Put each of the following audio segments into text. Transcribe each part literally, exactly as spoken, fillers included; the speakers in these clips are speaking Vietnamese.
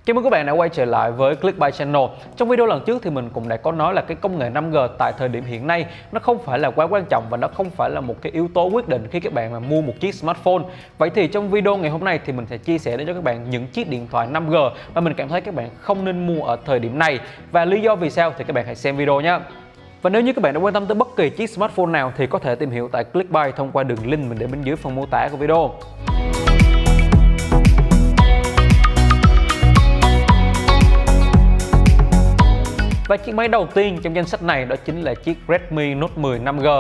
Chào mừng các bạn đã quay trở lại với Clickbuy Channel. Trong video lần trước thì mình cũng đã có nói là cái công nghệ năm G tại thời điểm hiện nay nó không phải là quá quan trọng và nó không phải là một cái yếu tố quyết định khi các bạn mà mua một chiếc smartphone. Vậy thì trong video ngày hôm nay thì mình sẽ chia sẻ đến cho các bạn những chiếc điện thoại năm G mà mình cảm thấy các bạn không nên mua ở thời điểm này và lý do vì sao thì các bạn hãy xem video nhé. Và nếu như các bạn đã quan tâm tới bất kỳ chiếc smartphone nào thì có thể tìm hiểu tại Clickbuy thông qua đường link mình để bên dưới phần mô tả của video. Và chiếc máy đầu tiên trong danh sách này đó chính là chiếc Redmi Note mười năm G.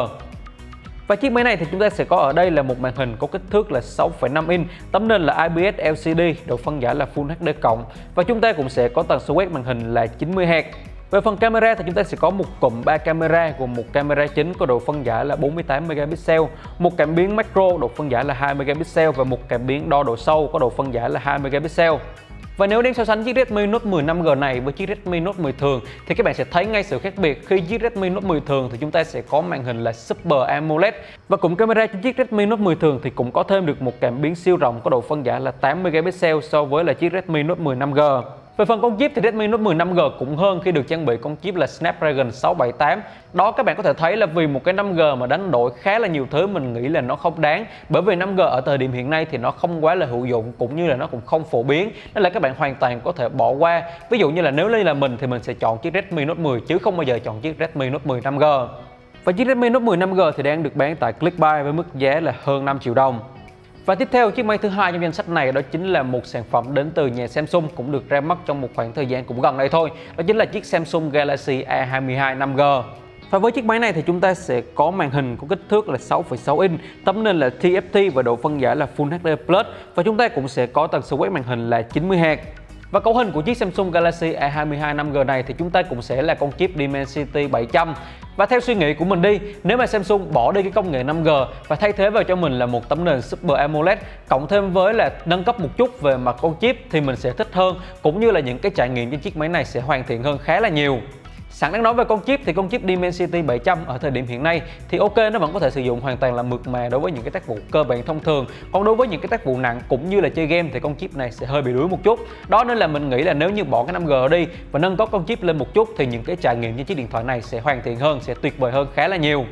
Và chiếc máy này thì chúng ta sẽ có ở đây là một màn hình có kích thước là sáu phẩy năm inch, tấm nền là I P S L C D, độ phân giải là Full H D cộng và chúng ta cũng sẽ có tần số quét màn hình là chín mươi héc. Về phần camera thì chúng ta sẽ có một cụm ba camera gồm một camera chính có độ phân giải là bốn mươi tám megapixel, một cảm biến macro độ phân giải là hai megapixel và một cảm biến đo độ sâu có độ phân giải là hai megapixel. Và nếu đem so sánh chiếc Redmi Note mười năm G này với chiếc Redmi Note mười thường thì các bạn sẽ thấy ngay sự khác biệt. Khi chiếc Redmi Note mười thường thì chúng ta sẽ có màn hình là Super AMOLED và cụm camera trên chiếc Redmi Note mười thường thì cũng có thêm được một cảm biến siêu rộng có độ phân giải là tám megapixel so với là chiếc Redmi Note mười năm G. Về phần con chip thì Redmi Note mười năm G cũng hơn khi được trang bị con chip là Snapdragon sáu bảy tám. Đó các bạn có thể thấy là vì một cái năm G mà đánh đổi khá là nhiều thứ, mình nghĩ là nó không đáng. Bởi vì năm G ở thời điểm hiện nay thì nó không quá là hữu dụng cũng như là nó cũng không phổ biến. Nên là các bạn hoàn toàn có thể bỏ qua. Ví dụ như là nếu đây là mình thì mình sẽ chọn chiếc Redmi Note mười chứ không bao giờ chọn chiếc Redmi Note mười năm G. Và chiếc Redmi Note mười năm G thì đang được bán tại Clickbuy với mức giá là hơn năm triệu đồng. Và tiếp theo, chiếc máy thứ hai trong danh sách này đó chính là một sản phẩm đến từ nhà Samsung cũng được ra mắt trong một khoảng thời gian cũng gần đây thôi. Đó chính là chiếc Samsung Galaxy A hai mươi hai năm G. Và với chiếc máy này thì chúng ta sẽ có màn hình có kích thước là sáu phẩy sáu inch, tấm nền là T F T và độ phân giải là Full H D plus và chúng ta cũng sẽ có tần số quét màn hình là chín mươi héc. Và cấu hình của chiếc Samsung Galaxy A hai mươi hai năm G này thì chúng ta cũng sẽ là con chip Dimensity bảy trăm. Và theo suy nghĩ của mình đi, nếu mà Samsung bỏ đi cái công nghệ năm G và thay thế vào cho mình là một tấm nền Super AMOLED cộng thêm với là nâng cấp một chút về mặt con chip thì mình sẽ thích hơn, cũng như là những cái trải nghiệm trên chiếc máy này sẽ hoàn thiện hơn khá là nhiều. Sẵn đang nói về con chip thì con chip Dimensity bảy trăm ở thời điểm hiện nay thì ok, nó vẫn có thể sử dụng hoàn toàn là mượt mà đối với những cái tác vụ cơ bản thông thường. Còn đối với những cái tác vụ nặng cũng như là chơi game thì con chip này sẽ hơi bị đuối một chút. Đó nên là mình nghĩ là nếu như bỏ cái năm G đi và nâng cấp con chip lên một chút thì những cái trải nghiệm trên chiếc điện thoại này sẽ hoàn thiện hơn, sẽ tuyệt vời hơn khá là nhiều.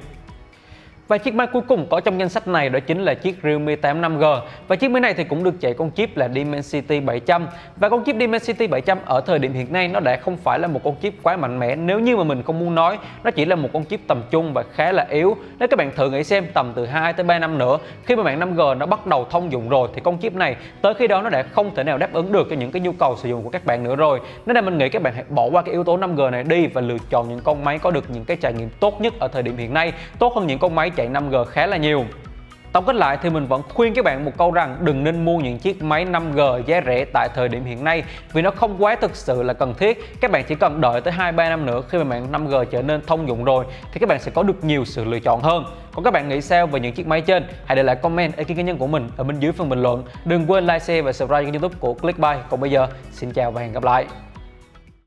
Và chiếc máy cuối cùng có trong danh sách này đó chính là chiếc Realme tám năm G. Và chiếc máy này thì cũng được chạy con chip là Dimensity bảy trăm. Và con chip Dimensity bảy trăm ở thời điểm hiện nay nó đã không phải là một con chip quá mạnh mẽ. Nếu như mà mình không muốn nói, nó chỉ là một con chip tầm trung và khá là yếu. Nếu các bạn thử nghĩ xem, tầm từ hai tới ba năm nữa, khi mà mạng năm G nó bắt đầu thông dụng rồi thì con chip này tới khi đó nó đã không thể nào đáp ứng được cho những cái nhu cầu sử dụng của các bạn nữa rồi. Nên là mình nghĩ các bạn hãy bỏ qua cái yếu tố năm G này đi và lựa chọn những con máy có được những cái trải nghiệm tốt nhất ở thời điểm hiện nay, tốt hơn những con máy chạy năm G khá là nhiều. Tổng kết lại thì mình vẫn khuyên các bạn một câu rằng đừng nên mua những chiếc máy năm G giá rẻ tại thời điểm hiện nay vì nó không quá thực sự là cần thiết. Các bạn chỉ cần đợi tới hai ba năm nữa khi mà mạng năm G trở nên thông dụng rồi thì các bạn sẽ có được nhiều sự lựa chọn hơn. Còn các bạn nghĩ sao về những chiếc máy trên? Hãy để lại comment ý kiến cá nhân của mình ở bên dưới phần bình luận. Đừng quên like, share và subscribe kênh YouTube của Clickbuy. Còn bây giờ, xin chào và hẹn gặp lại.